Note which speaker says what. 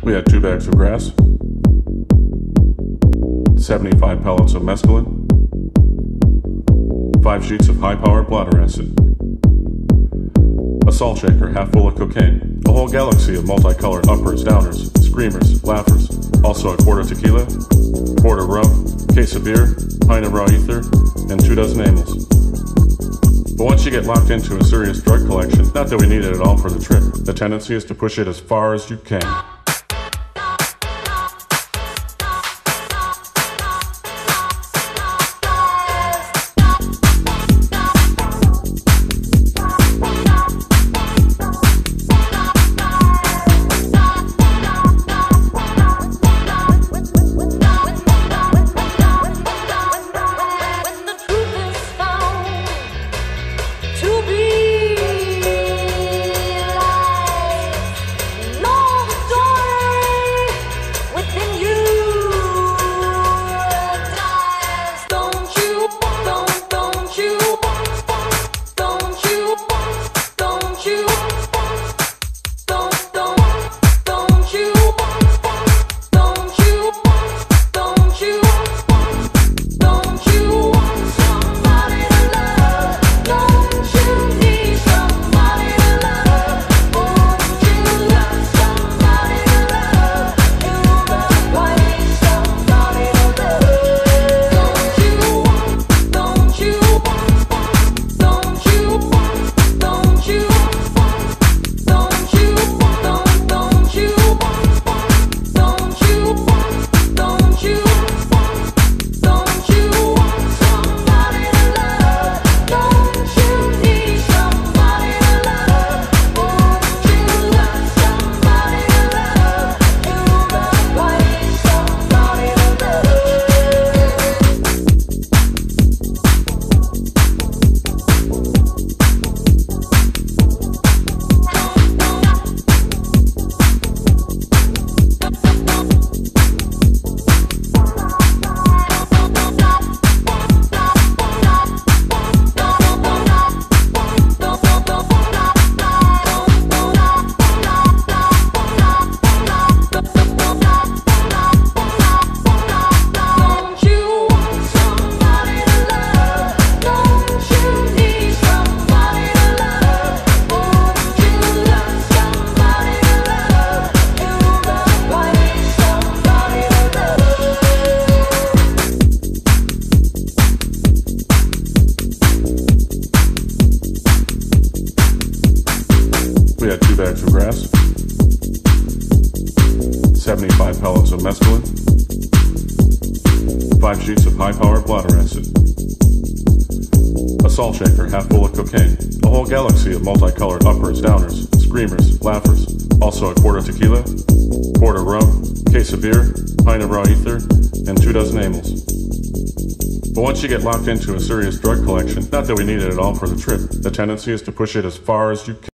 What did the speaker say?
Speaker 1: We had 2 bags of grass, 75 pellets of mescaline, 5 sheets of high-powered bladder acid, a salt shaker half full of cocaine, a whole galaxy of multicolored uppers, downers, screamers, laughers, also a quart of tequila, quart of rum, case of beer, pint of raw ether, and 2 dozen amyls. But once you get locked into a serious drug collection, not that we need it at all for the trip, the tendency is to push it as far as you can. We had 2 bags of grass, 75 pellets of mescaline, 5 sheets of high-powered bladder acid, a salt shaker half full of cocaine, a whole galaxy of multicolored uppers, downers, screamers, laughers, also a quart of tequila, quart of rum, case of beer, pint of raw ether, and 2 dozen amyls. But once you get locked into a serious drug collection, not that we need it at all for the trip, the tendency is to push it as far as you can.